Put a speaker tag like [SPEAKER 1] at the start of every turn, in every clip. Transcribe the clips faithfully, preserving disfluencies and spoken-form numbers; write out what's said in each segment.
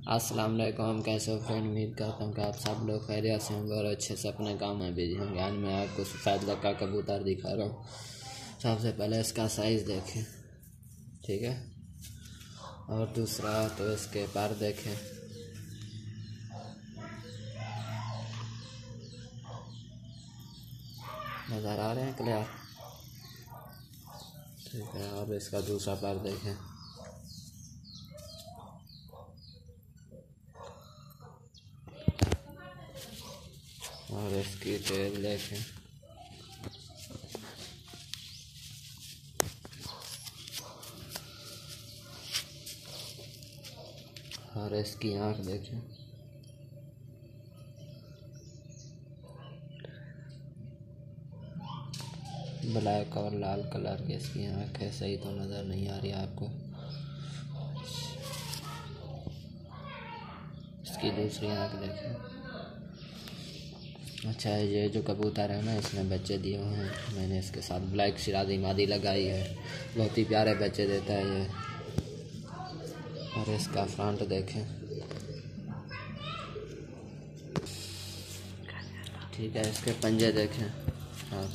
[SPEAKER 1] अस्सलाम वालेकुम, कैसे हो फ्रेंड। उम्मीद करता हूँ कि आप सब लोग खैरियत से होंगे और अच्छे से अपने काम में बिजी होंगे। आज मैं आपको सफ़ेद का कबूतर दिखा रहा हूँ। सबसे पहले इसका साइज़ देखें, ठीक है। और दूसरा तो इसके पर देखें, नज़र आ रहे हैं क्लियर, ठीक है। और इसका दूसरा पर देखें, और इसकी टेल देखें, और इसकी आँख देखें। ब्लैक और लाल कलर की इसकी आँख है। सही तो नज़र नहीं आ रही आपको। इसकी दूसरी आँख देखें। अच्छा, ये जो कबूतर है ना, इसमें बच्चे दिए हुए हैं। मैंने इसके साथ ब्लैक सिराजी मादी लगाई है, बहुत ही प्यारे बच्चे देता है ये। और इसका फ्रंट देखें, ठीक है। इसके पंजे देखें, हाँ।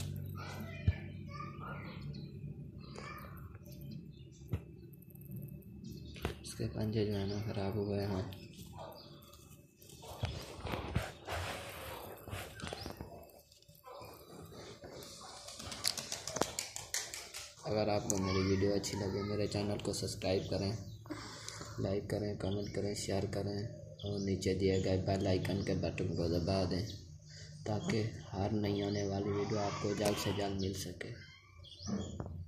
[SPEAKER 1] इसके पंजे जो है ना खराब हुए हैं। अगर आपको मेरी वीडियो अच्छी लगे, मेरे चैनल को सब्सक्राइब करें, लाइक करें, कमेंट करें, शेयर करें और नीचे दिए गए बेल आइकन के बटन को दबा दें ताकि हर नई आने वाली वीडियो आपको जल्द से जल्द मिल सके।